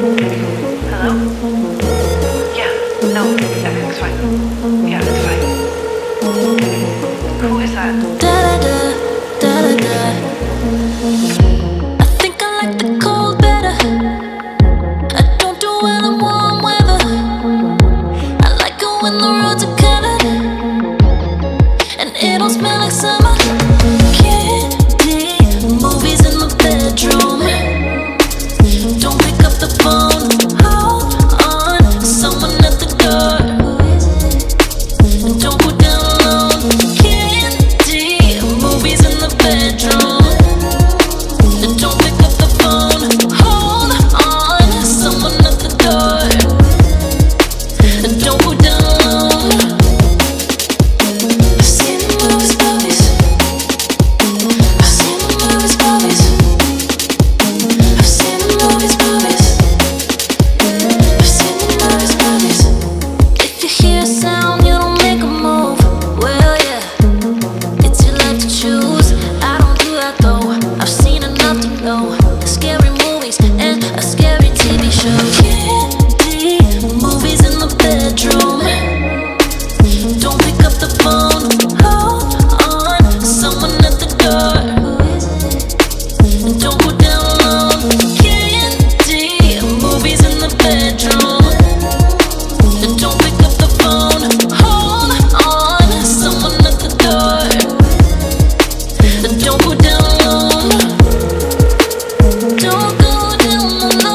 Hello? Yeah, no, it's fine. Yeah, it's fine. Who is that? Da da da da da. I think I like the cold better. I don't do well in warm weather. I like it when the roads are colored and it don't smell like summer. Candy, movies in the bedroom. Don't pick up the phone. Hold on, someone at the door. Don't go down alone. Candy, movies in the bedroom. Don't pick up the phone. Hold on, someone at the door. Don't go down alone. I've seen the movies, movies. I've seen the movies, movies. I've seen the movies, movies. I've seen the movies, movies. If you hear a sound, you don't make a move. Well, yeah, it's your life to choose. I don't do that though. I've seen enough to know. Scary movies and a scary TV show. Candy, movies in the bedroom. Don't pick up the phone. Hold on, someone at the door. Don't go down alone. Candy, movies in the bedroom. Don't pick up the phone. Hold on, someone at the door. Don't go down alone. Don't go down alone.